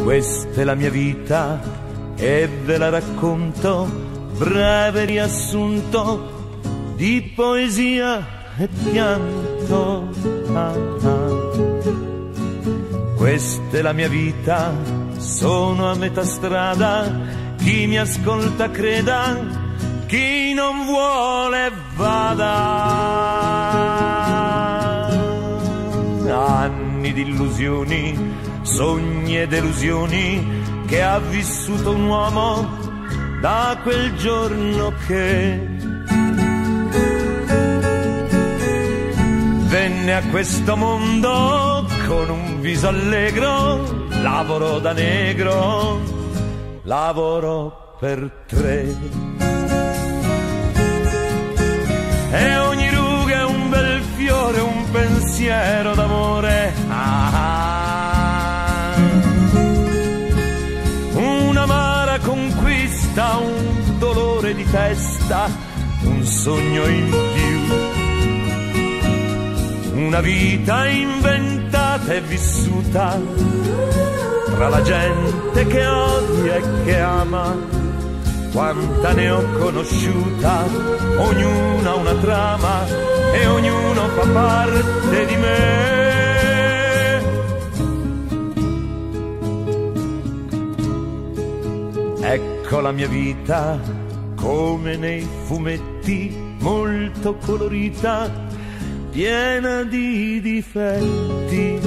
Questa è la mia vita e ve la racconto, breve riassunto di poesia e pianto. Questa è la mia vita, sono a metà strada, chi mi ascolta creda, chi non vuole vada. Anni di illusioni, sogni e delusioni che ha vissuto un uomo da quel giorno che venne a questo mondo con un viso allegro. Lavoro da negro, lavoro per tre, e ogni ruga è un bel fiore, un pensiero d'amore. Un'amara conquista, un dolore di testa, un sogno in più, una vita inventata e vissuta tra la gente che odia e che ama. Quanta ne ho conosciuta, ognuna una trama e ognuno fa parte di me. Ecco la mia vita come nei fumetti, molto colorita, piena di difetti.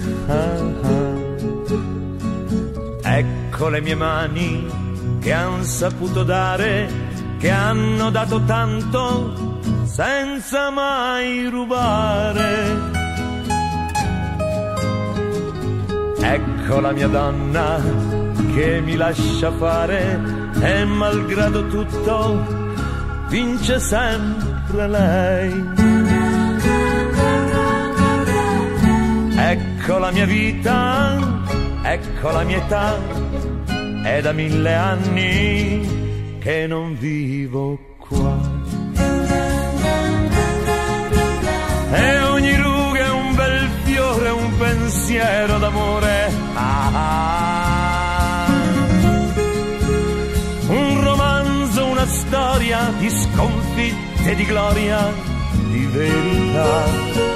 Ecco le mie mani che han saputo dare, che hanno dato tanto senza mai rubare. Ecco la mia donna che mi lascia fare e malgrado tutto vince sempre lei. Ecco la mia vita, ecco la mia età, è da 1000 anni che non vivo qua. E ogni ruga è un bel fiore, un pensiero d'amore. Un romanzo, una storia di sconfitte e di gloria, di verità.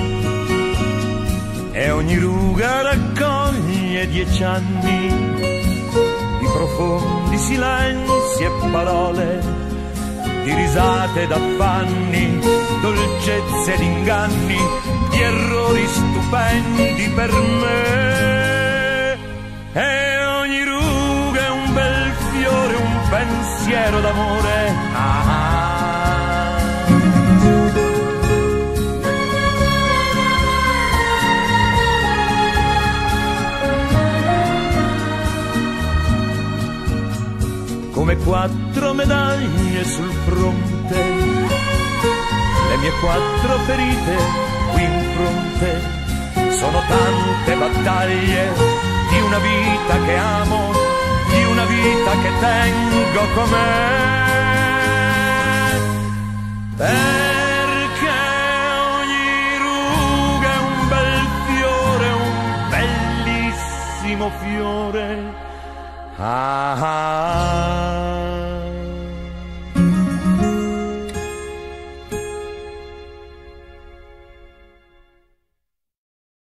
E ogni ruga raccoglie 10 anni di profondi silenzi e parole, di risate ed affanni, dolcezze ed inganni, di errori stupendi per me. E ogni ruga è un bel fiore, un pensiero d'amore. Come 4 medaglie sul fronte, le mie 4 ferite qui in fronte, sono tante battaglie di una vita che amo, di una vita che tengo con me. Perché ogni ruga è un bel fiore, un bellissimo fiore.